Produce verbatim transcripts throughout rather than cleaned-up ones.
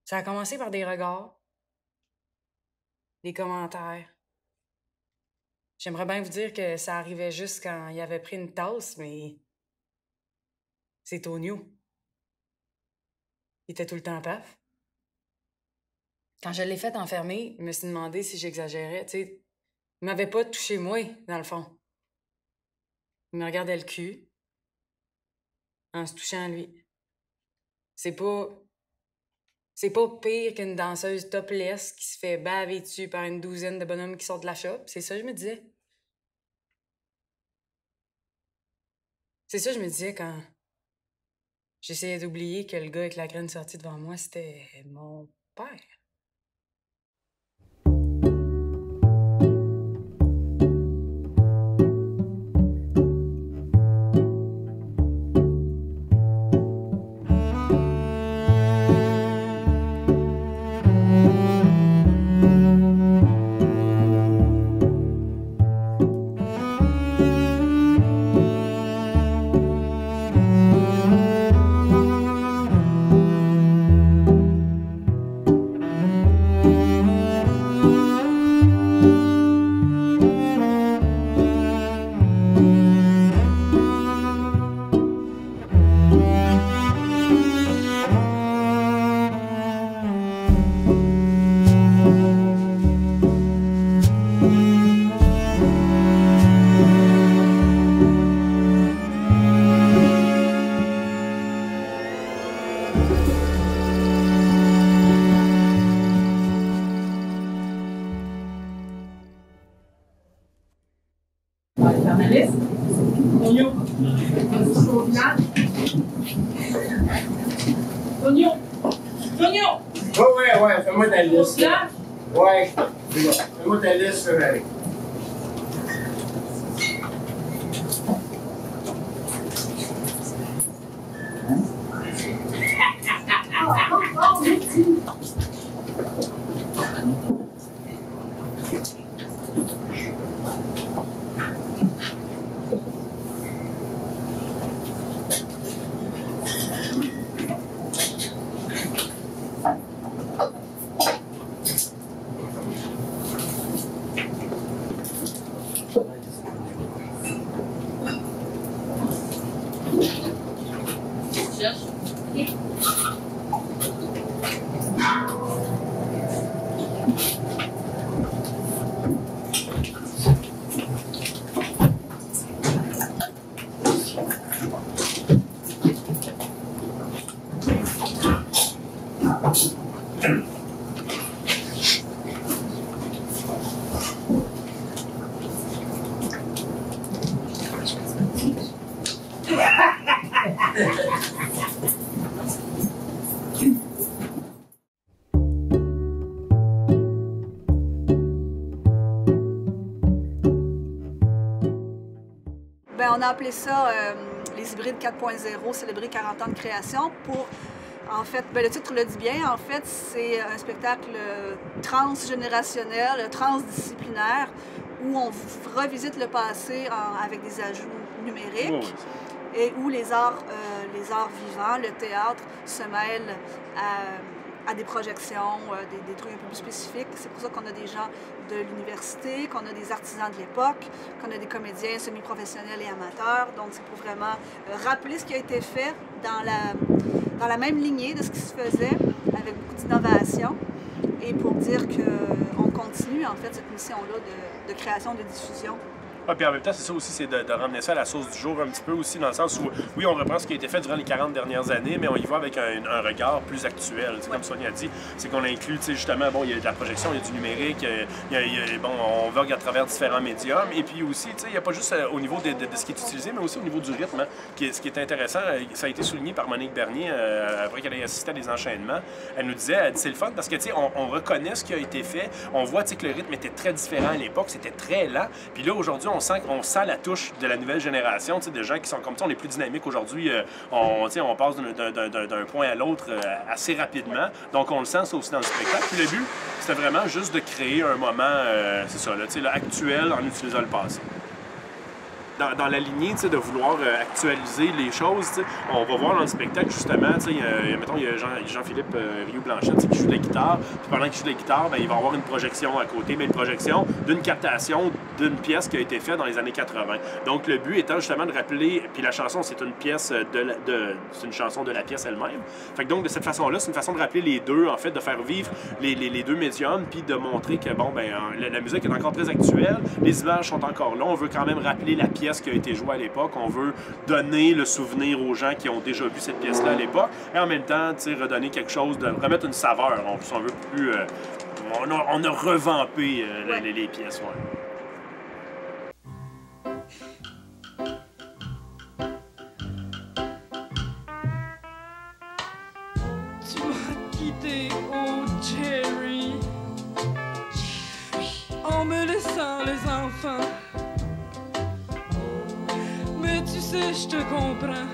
Ça a commencé par des regards, des commentaires. J'aimerais bien vous dire que ça arrivait juste quand il avait pris une tasse, mais c'est Tonio. Il était tout le temps paf. Quand je l'ai fait enfermer, je me suis demandé si j'exagérais. Tu sais, il m'avait pas touché moi, dans le fond. Il me regardait le cul en se touchant à lui. C'est pas... C'est pas pire qu'une danseuse topless qui se fait baver dessus par une douzaine de bonhommes qui sortent de la shop. C'est ça que je me disais. C'est ça que je me disais quand j'essayais d'oublier que le gars avec la graine sortie devant moi, c'était mon père. Tonio. Tonio. Tonio. Ouais, ouais, ouais, fais-moi ta liste. Ouais, fais-moi ta liste, Frédéric. Bien, on a appelé ça euh, les hybrides quatre point zéro, célébrer quarante ans de création pour, en fait, bien, le titre le dit bien, en fait, c'est un spectacle transgénérationnel, transdisciplinaire, où on revisite le passé en, avec des ajouts numériques oh. et où les arts, euh, les arts vivants, le théâtre, se mêlent à, à des projections, euh, des, des trucs un peu plus spécifiques. C'est pour ça qu'on a des gens de l'université, qu'on a des artisans de l'époque, qu'on a des comédiens semi-professionnels et amateurs. Donc, c'est pour vraiment rappeler ce qui a été fait dans la, dans la même lignée de ce qui se faisait, avec beaucoup d'innovation, et pour dire qu'on continue, en fait, cette mission-là de, de création, de diffusion. Ah, puis en même temps, c'est ça aussi, c'est de, de ramener ça à la sauce du jour un petit peu aussi, dans le sens où, oui, on reprend ce qui a été fait durant les quarante dernières années, mais on y va avec un, un regard plus actuel. Ouais. Comme Sonia a dit, c'est qu'on inclut, justement, bon, il y a de la projection, il y a du numérique, il y a, il y a, bon, on vogue à travers différents médiums, et puis aussi, il n'y a pas juste au niveau de, de, de ce qui est utilisé, mais aussi au niveau du rythme, hein, qui est, ce qui est intéressant, ça a été souligné par Monique Bernier, euh, après qu'elle ait assisté à des enchaînements. Elle nous disait, elle dit, c'est le fun, parce que, tu sais, on, on reconnaît ce qui a été fait, on voit, tu sais, que le rythme était très différent à l'époque, c'était très lent, puis là, aujourd'hui, on sent qu'on sent la touche de la nouvelle génération, de gens qui sont comme ça, on est plus dynamique aujourd'hui, euh, on, on passe d'un point à l'autre euh, assez rapidement, donc on le sent ça aussi dans le spectacle. Puis le but, c'était vraiment juste de créer un moment, euh, c'est ça, là, là, actuel en utilisant le passé. dans, dans la lignée de vouloir euh, actualiser les choses, t'sais, on va voir dans le spectacle justement, il y a, mettons, il y a Jean, Jean-Philippe euh, Rioux-Blanchette qui joue de la guitare, puis pendant qu'il joue de la guitare, ben, il va y avoir une projection à côté, mais une projection d'une captation d'une pièce qui a été faite dans les années quatre-vingt. Donc le but étant justement de rappeler, puis la chanson c'est une pièce de, la, de c'est une chanson de la pièce elle-même. Fait que donc de cette façon-là, c'est une façon de rappeler les deux, en fait, de faire vivre les, les, les deux médiums, puis de montrer que bon ben la, la musique est encore très actuelle, les images sont encore là, on veut quand même rappeler la pièce qui a été jouée à l'époque, on veut donner le souvenir aux gens qui ont déjà vu cette pièce-là à l'époque, et en même temps, tu sais, redonner quelque chose, de remettre une saveur, on, si on veut plus... Euh, on, a, on a revampé euh, ouais. les, les pièces, ouais. Tu m'as quitté, oh Jerry, en me laissant les enfants. Mais tu sais, je te comprends,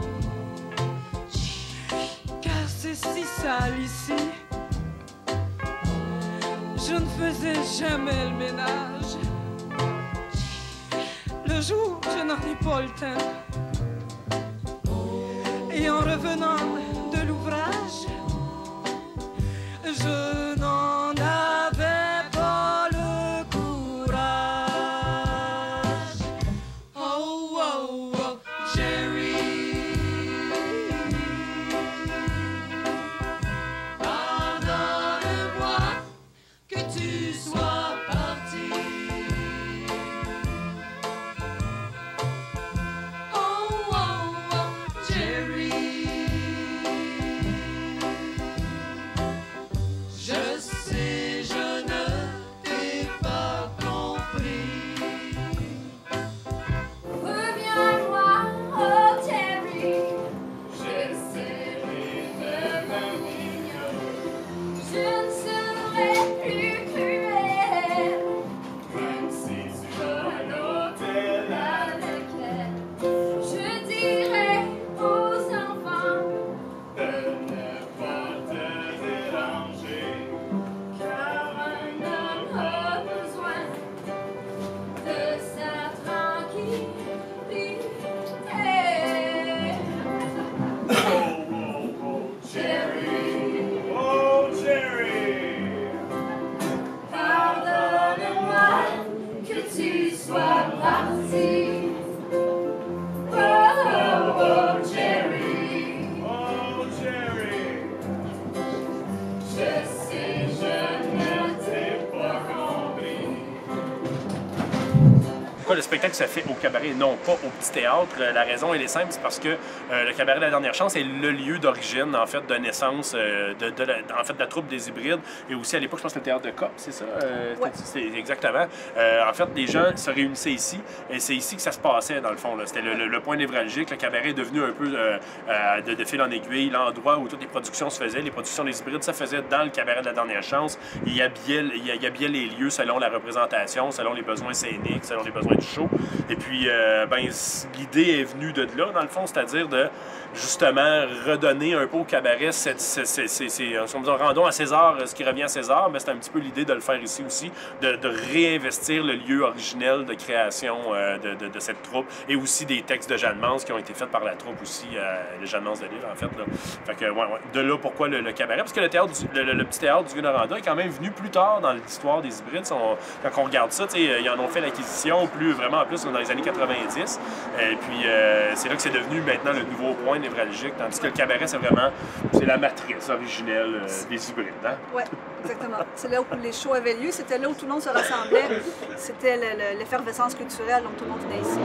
car c'est si sale ici. Je ne faisais jamais le ménage. Le jour, je n'en ai pas le temps. Et en revenant de l'ouvrage, je n'en avais pas le courage. Oh, oh, oh, Jerry, pardonne-moi que tu sois parti. Oh, oh, oh, Jerry, je sais, je ne t'ai pas compris. Reviens-moi, oh Jerry, j'essaierai de me mignon. Je ne serai plus cruel, même si tu vas à l'hôtel avec elle. Je dirai aux enfants de ne pas te déranger, car un homme a besoin de sa tranquillité. Oh, oh, oh, Jerry, oh, Jerry! pardonne-moi que tu sois parti. Oh, oh, oh, Jerry, Oh, Jerry! je sais, je ne t'ai pas compris. Pourquoi le spectacle se fait au cabaret, non pas au petit théâtre? La raison, elle est simple, c'est parce que euh, le cabaret de la dernière chance est le lieu d'origine, en fait, de naissance euh, de, de, la, en fait, de la troupe des hybrides. Et aussi, à l'époque, je pense que c'était le théâtre de Cop, c'est ça? Euh, Ouais. c'est, exactement. Euh, en fait, les gens se réunissaient ici, et c'est ici que ça se passait, dans le fond. Là. C'était le, le, le point névralgique. Le cabaret est devenu un peu euh, euh, de, de fil en aiguille, l'endroit où toutes les productions se faisaient. Les productions des hybrides se faisaient dans le cabaret de la dernière chance. Il habillait, il habillait les lieux selon la représentation, selon les besoins scéniques, selon les besoins du show. Et puis, euh, ben, l'idée est venue de là, dans le fond, c'est-à-dire de justement redonner un peu au cabaret, c'est, c'est, c'est, c'est, c'est, rendons à César ce qui revient à César, mais c'est un petit peu l'idée de le faire ici aussi, de, de réinvestir le lieu originel de création euh, de, de, de cette troupe, et aussi des textes de Jeanne Mance qui ont été faits par la troupe aussi, euh, les Jeanne Mance de Lille, en fait. Là. Fait que, ouais, ouais. De là, pourquoi le, le cabaret? Parce que le, théâtre du, le, le, le petit théâtre du Vieux-Noranda est quand même venu plus tard dans l'histoire des hybrides. On, quand on regarde ça, ils en ont fait l'acquisition plus, vraiment en plus dans les années quatre-vingt-dix. Et puis, euh, c'est là que c'est devenu maintenant le nouveau point névralgique, tandis que le cabaret, c'est vraiment c'est la matrice originelle euh, des hybrides. Hein? Oui, exactement. C'est là où les shows avaient lieu, c'était là où tout le monde se rassemblait. C'était le- le- l'effervescence culturelle, donc tout le monde venait ici.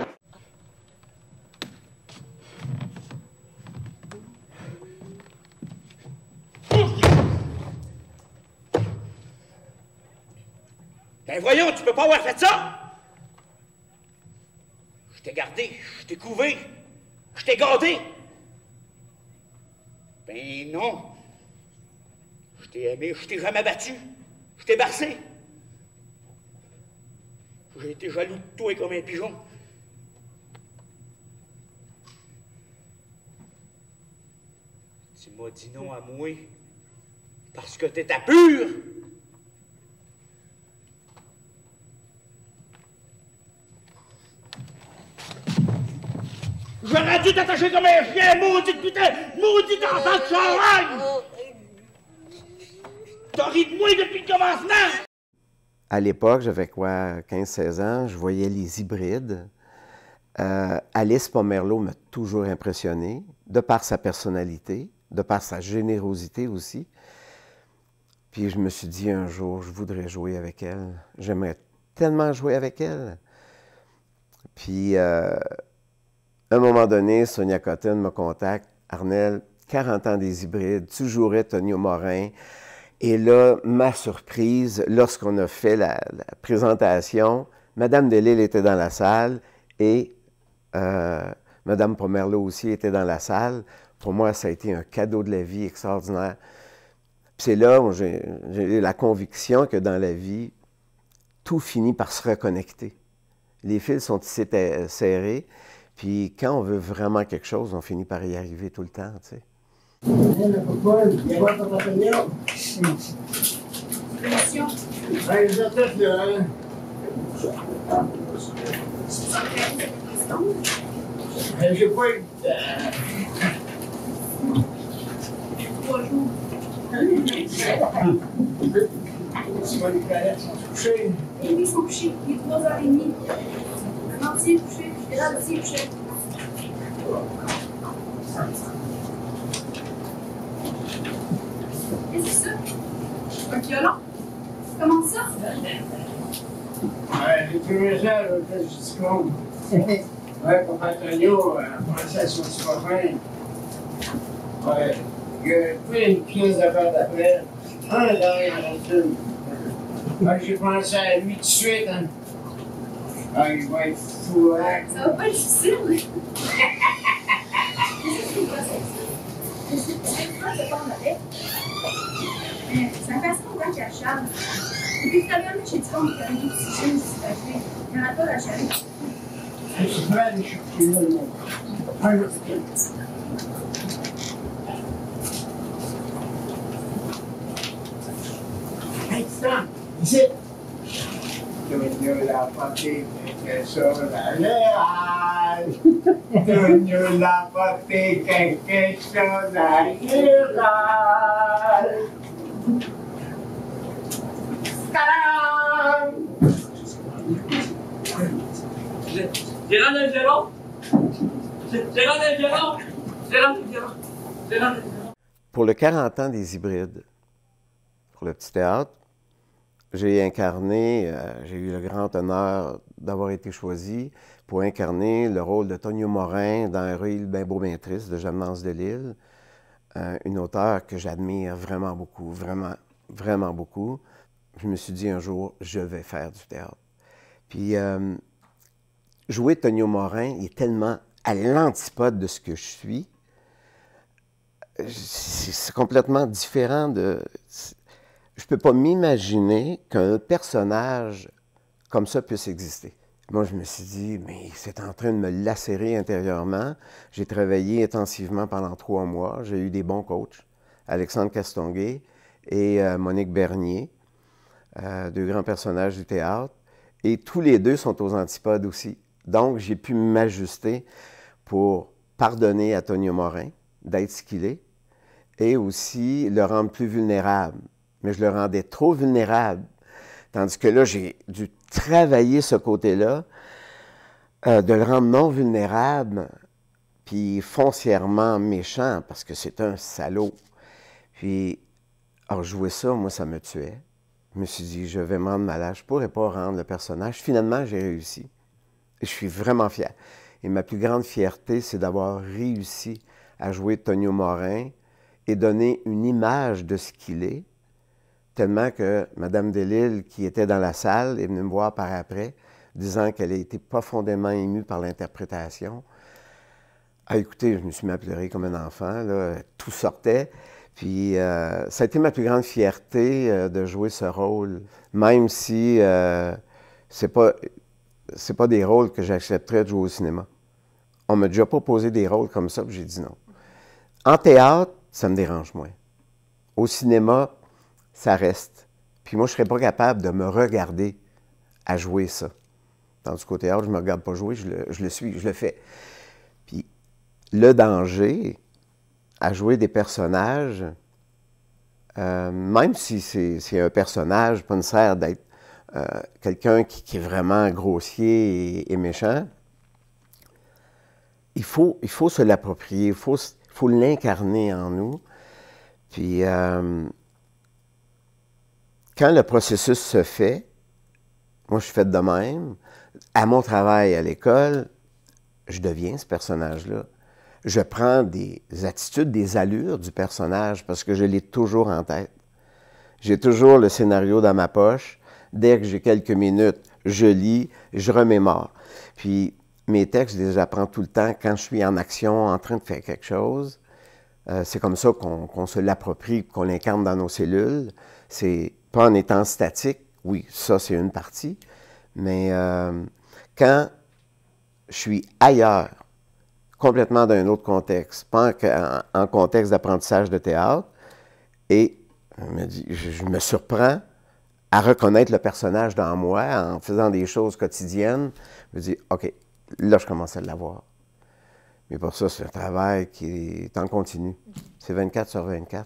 Ben voyons, tu peux pas avoir fait ça! Je t'ai gardé, je t'ai couvé, je t'ai gâté! Ben non! Je t'ai aimé, je t'ai jamais battu, je t'ai bercé! J'ai été jaloux de toi comme un pigeon. Tu m'as dit non à moi parce que t'étais pur! J'aurais dû t'attacher comme un chien, maudite putain! Maudite enfant de charogne! T'as ri de moi depuis le commencement! À l'époque, j'avais quoi, quinze seize ans, je voyais les hybrides. Euh, Alice Pomerleau m'a toujours impressionné, de par sa personnalité, de par sa générosité aussi. Puis je me suis dit un jour, je voudrais jouer avec elle. J'aimerais tellement jouer avec elle. Puis, euh, à un moment donné, Sonia Cotton me contacte. Arnel, quarante ans des hybrides, tu jouerais Tonio Morin. Et là, ma surprise, lorsqu'on a fait la, la présentation, Madame Delisle était dans la salle et euh, Madame Pomerleau aussi était dans la salle. Pour moi, ça a été un cadeau de la vie extraordinaire. C'est là où j'ai eu la conviction que dans la vie, tout finit par se reconnecter. Les fils sont ici serrés, puis quand on veut vraiment quelque chose, on finit par y arriver tout le temps, tu sais. J'ai pas eu... Trois jours. Les sont couchés. Et ils sont couchés. Il est trois heures trente. Entier couché. Entier couché. Qu'est-ce que c'est ça? Un violon? Comment ça? Ouais, j'ai trouvé ça, là, je dis comme. Ouais, pour Antonio, on pensait à son petit copain. Ouais, il a pris une pièce d'affaires d'après. Un derrière l'autre. Ouais, j'ai pensé à lui tout de suite, hein. Ah, il va être fou, hein. Ça va pas être difficile. Qu'est-ce que c'est ça? C'est quoi ce qu'on avait? C'est un façon de voir Charles. Depuis que tu avais chez Tom, tu avais dit que c'est une situation. Il n'y en a pas la chaleur. Je suis prêt à aller chercher là, le monde. Un autre kid. Hey, Stan, ici. Tonio l'a porté quelque chose à l'érage. Tonio l'a porté quelque chose à l'érage. Tadam! J'ai rendu le violon. J'ai rendu le violon. J'ai rendu le violon. J'ai rendu le violon. Pour le quarante ans des hybrides, pour le petit théâtre, j'ai incarné, euh, j'ai eu le grand honneur d'avoir été choisi pour incarner le rôle de Tonio Morin dans Héroïle bien beau, bien triste de Jeanne-Mance Delisle, euh, une auteure que j'admire vraiment beaucoup, vraiment, vraiment beaucoup. Je me suis dit un jour, je vais faire du théâtre. Puis, euh, jouer Tonio Morin est tellement à l'antipode de ce que je suis. C'est complètement différent de... Je ne peux pas m'imaginer qu'un personnage comme ça puisse exister. Moi, je me suis dit, mais c'est en train de me lacérer intérieurement. J'ai travaillé intensivement pendant trois mois. J'ai eu des bons coachs, Alexandre Castonguay et euh, Monique Bernier, euh, deux grands personnages du théâtre. Et tous les deux sont aux antipodes aussi. Donc, j'ai pu m'ajuster pour pardonner à Tonio Morin d'être ce qu'il est et aussi le rendre plus vulnérable. Mais je le rendais trop vulnérable. Tandis que là, j'ai dû travailler ce côté-là, euh, de le rendre non vulnérable, puis foncièrement méchant, parce que c'est un salaud. Puis, alors, jouer ça, moi, ça me tuait. Je me suis dit, je vais me rendre malade. Je ne pourrais pas rendre le personnage. Finalement, j'ai réussi. Et je suis vraiment fier. Et ma plus grande fierté, c'est d'avoir réussi à jouer Tonio Morin et donner une image de ce qu'il est, tellement que Mme Delisle, qui était dans la salle, est venue me voir par après, disant qu'elle a été profondément émue par l'interprétation. Ah, écoutez, je me suis mis à pleurer comme un enfant, là, tout sortait. Puis euh, ça a été ma plus grande fierté euh, de jouer ce rôle, même si euh, c'est pas, c'est pas des rôles que j'accepterais de jouer au cinéma. On m'a déjà proposé des rôles comme ça, puis j'ai dit non. En théâtre, ça me dérange moins. Au cinéma, ça reste. Puis moi, je ne serais pas capable de me regarder à jouer ça. Tandis qu'au théâtre, je ne me regarde pas jouer, je le, je le suis, je le fais. Puis le danger à jouer des personnages, euh, même si c'est un personnage, pas nécessaire d'être euh, quelqu'un qui, qui est vraiment grossier et, et méchant, il faut, il faut se l'approprier, il faut, faut l'incarner en nous. Puis, euh, quand le processus se fait, moi, je suis fait de même. À mon travail à l'école, je deviens ce personnage-là. Je prends des attitudes, des allures du personnage parce que je l'ai toujours en tête. J'ai toujours le scénario dans ma poche. Dès que j'ai quelques minutes, je lis, je remémore. Puis, mes textes, je les apprends tout le temps quand je suis en action, en train de faire quelque chose. Euh, c'est comme ça qu'on qu'on se l'approprie, qu'on l'incarne dans nos cellules. C'est pas en étant statique. Oui, ça, c'est une partie. Mais euh, quand je suis ailleurs, complètement dans un autre contexte, pas en, en contexte d'apprentissage de théâtre, et je me, dis, je, je me surprends à reconnaître le personnage dans moi en faisant des choses quotidiennes. Je me dis, OK, là, je commence à l'avoir. Mais pour ça, c'est un travail qui est en continu. C'est vingt-quatre sur vingt-quatre.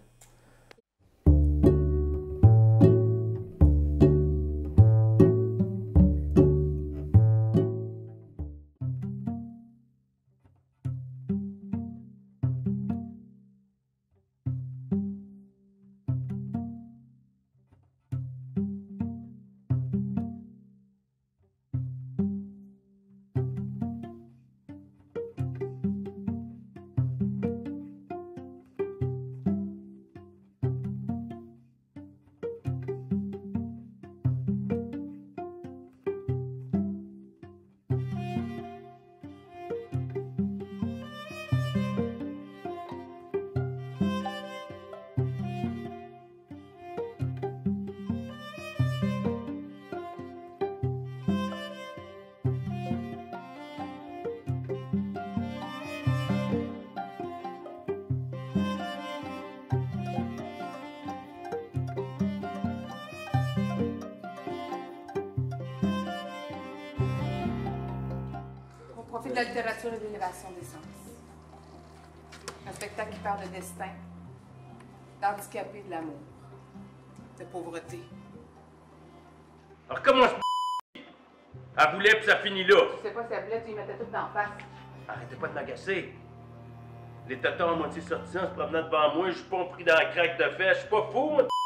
Profil de la littérature et de l'élévation des sens. Un spectacle qui parle de destin, d'handicapé, de l'amour, de pauvreté. Alors comment je... Elle voulait puis ça finit là. Je sais pas si elle voulait, tu y mettais tout en face. Arrêtez pas de m'agacer. Les tatons à moitié sortis en se promenant devant moi, je suis pas pris dans la craque de fesses, je suis pas fou, moi.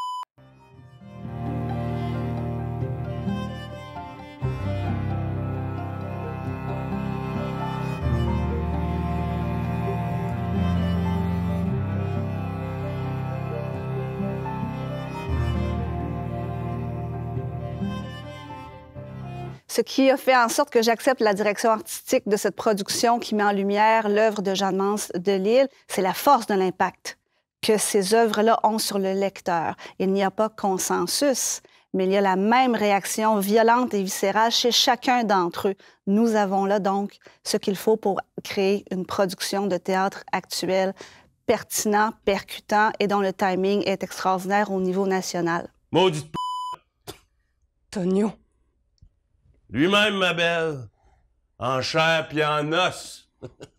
Ce qui a fait en sorte que j'accepte la direction artistique de cette production qui met en lumière l'œuvre de Jeanne-Mance Delisle, c'est la force de l'impact que ces œuvres-là ont sur le lecteur. Il n'y a pas consensus, mais il y a la même réaction violente et viscérale chez chacun d'entre eux. Nous avons là donc ce qu'il faut pour créer une production de théâtre actuel pertinent, percutant et dont le timing est extraordinaire au niveau national. Maudite p***! Tonio. Lui-même, ma belle, en chair puis en os.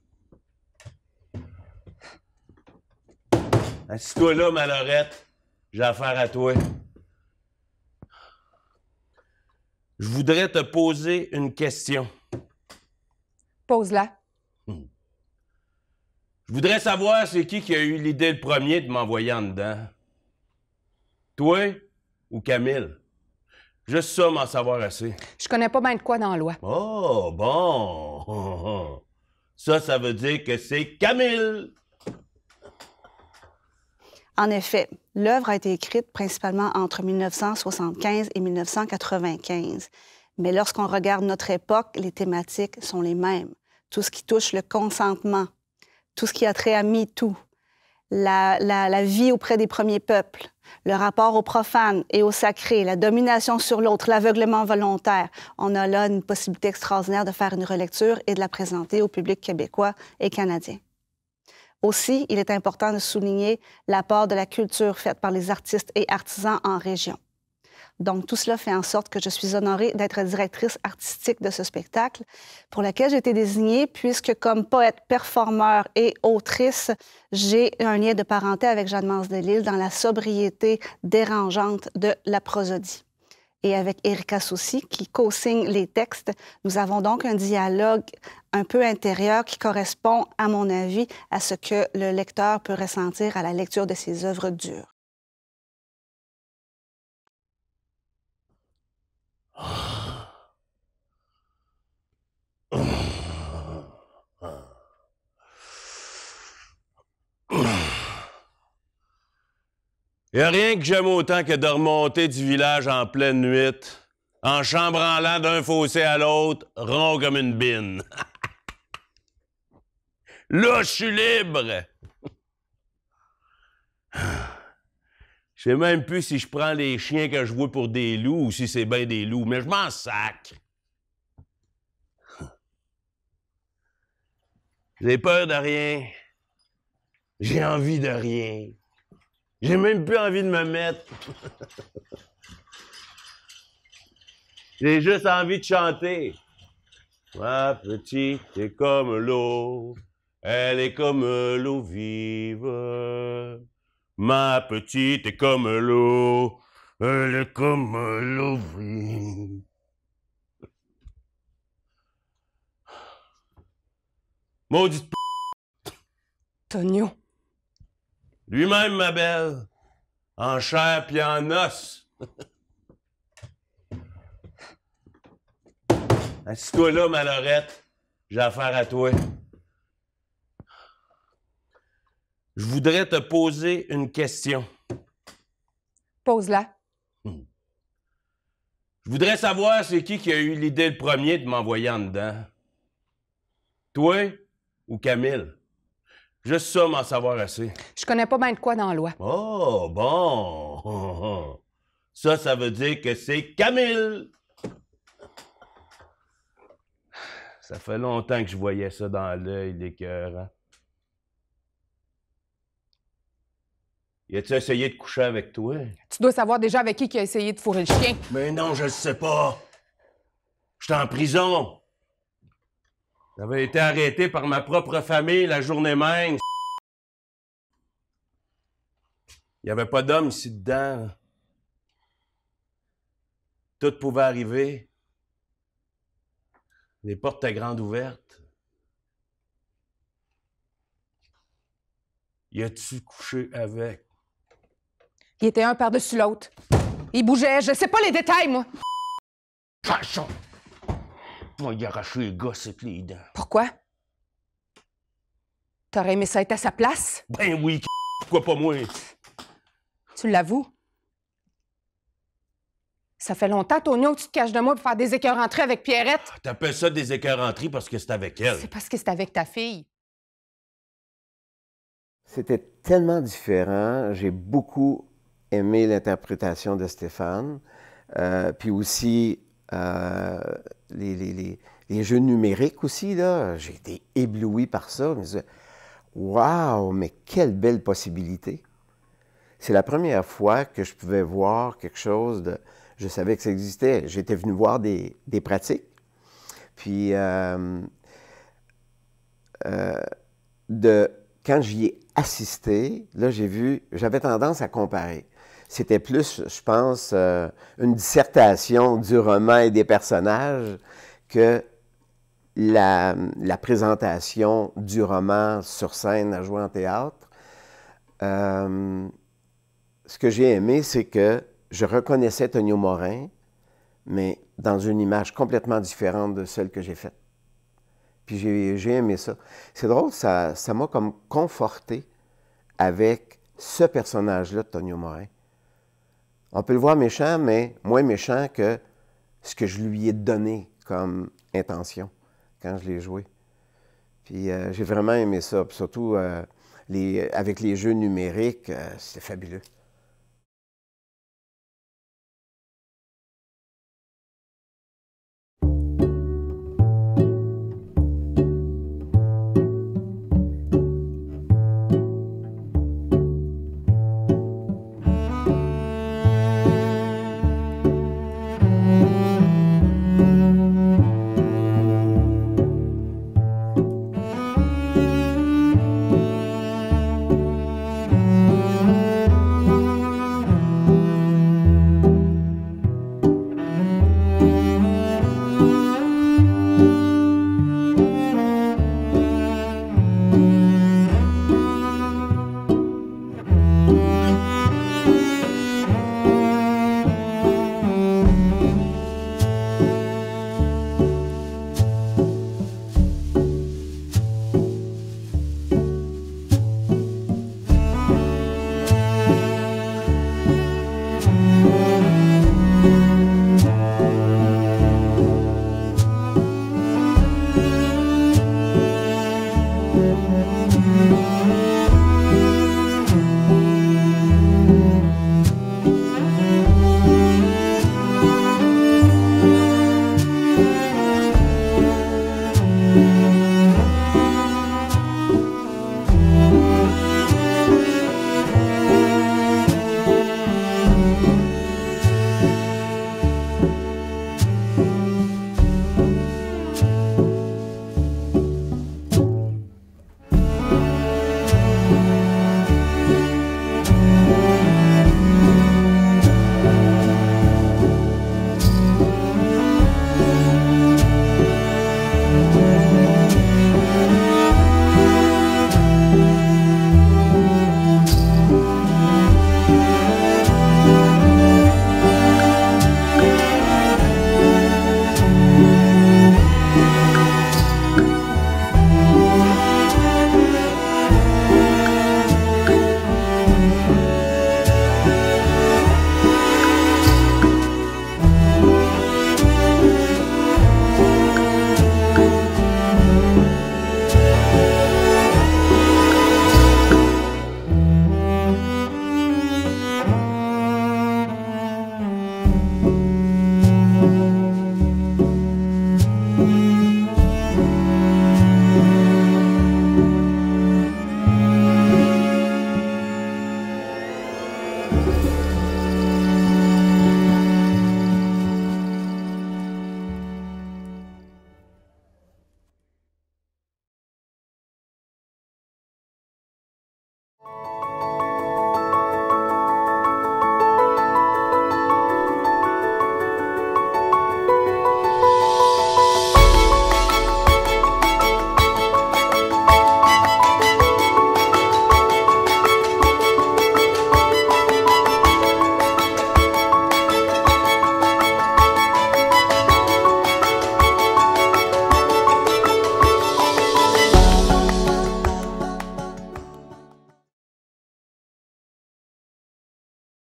Assis-toi là, ma Lorette, j'ai affaire à toi. Je voudrais te poser une question. Pose-la. Hmm. Je voudrais savoir c'est qui qui a eu l'idée le premier de m'envoyer en dedans. Toi ou Camille? Juste ça, m'en savoir assez. Je connais pas bien de quoi dans la loi. Oh, bon. Ça, ça veut dire que c'est Camille. En effet, l'œuvre a été écrite principalement entre mille neuf cent soixante-quinze et mille neuf cent quatre-vingt-quinze. Mais lorsqu'on regarde notre époque, les thématiques sont les mêmes. Tout ce qui touche le consentement, tout ce qui a trait à MeToo, la, la, la vie auprès des premiers peuples, le rapport au profane et au sacré, la domination sur l'autre, l'aveuglement volontaire. On a là une possibilité extraordinaire de faire une relecture et de la présenter au public québécois et canadien. Aussi, il est important de souligner l'apport de la culture faite par les artistes et artisans en région. Donc, tout cela fait en sorte que je suis honorée d'être directrice artistique de ce spectacle, pour lequel j'ai été désignée puisque, comme poète, performeur et autrice, j'ai un lien de parenté avec Jeanne-Mance Delisle dans la sobriété dérangeante de la prosodie. Et avec Erika Soucy, qui co-signe les textes, nous avons donc un dialogue un peu intérieur qui correspond, à mon avis, à ce que le lecteur peut ressentir à la lecture de ces œuvres dures. Il n'y a rien que j'aime autant que de remonter du village en pleine nuit, en chambranlant d'un fossé à l'autre, rond comme une bine. Là, je suis libre! Je sais même plus si je prends les chiens que je vois pour des loups ou si c'est bien des loups, mais je m'en sacre. J'ai peur de rien. J'ai envie de rien. J'ai même plus envie de me mettre. J'ai juste envie de chanter. Ma petite est comme l'eau, elle est comme l'eau vive. Ma petite est comme l'eau, elle est comme l'eau vive. Maudite p***. Tonio. Lui-même, ma belle, en chair puis en os. Assis-toi là, ma Lorette, j'ai affaire à toi. Je voudrais te poser une question. Pose-la. Hmm. Je voudrais savoir c'est qui qui a eu l'idée le premier de m'envoyer en dedans. Toi ou Camille? Juste ça, m'en savoir assez. Je connais pas bien de quoi dans la loi. Oh, bon. Ça, ça veut dire que c'est Camille. Ça fait longtemps que je voyais ça dans l'œil, l'écœurant. Y a-tu essayé de coucher avec toi? Tu dois savoir déjà avec qui qui a essayé de fourrer le chien. Mais non, je le sais pas. J'étais en prison. J'avais été arrêté par ma propre famille la journée même. Il n'y avait pas d'homme ici dedans. Tout pouvait arriver. Les portes étaient grandes ouvertes. Y a-tu couché avec? Il était un par-dessus l'autre. Il bougeait, je sais pas les détails, moi. Façon! Moi, il a arraché les gosses et les dents. Pourquoi? T'aurais aimé ça être à sa place? Ben oui, pourquoi pas moi? Tu l'avoues? Ça fait longtemps, Tonio, que tu te caches de moi pour faire des écœuranteries avec Pierrette. T'appelles ça des écœuranteries parce que c'est avec elle. C'est parce que c'est avec ta fille. C'était tellement différent. J'ai beaucoup aimé l'interprétation de Stéphane. Euh, puis aussi, euh, les, les, les, les jeux numériques aussi, là. J'ai été ébloui par ça. Je me disais, waouh, mais quelle belle possibilité. C'est la première fois que je pouvais voir quelque chose de... Je savais que ça existait. J'étais venu voir des, des pratiques. Puis, euh, euh, de, quand j'y ai assisté, là, j'ai vu, j'avais tendance à comparer. C'était plus, je pense, euh, une dissertation du roman et des personnages que la, la présentation du roman sur scène à jouer en théâtre. Euh, ce que j'ai aimé, c'est que je reconnaissais Tonio Morin, mais dans une image complètement différente de celle que j'ai faite. Puis j'ai aimé ça. C'est drôle, ça ça m'a comme conforté avec ce personnage-là de Tonio Morin. On peut le voir méchant, mais moins méchant que ce que je lui ai donné comme intention quand je l'ai joué. Puis euh, j'ai vraiment aimé ça. Puis surtout, euh, les, avec les jeux numériques, euh, c'est fabuleux.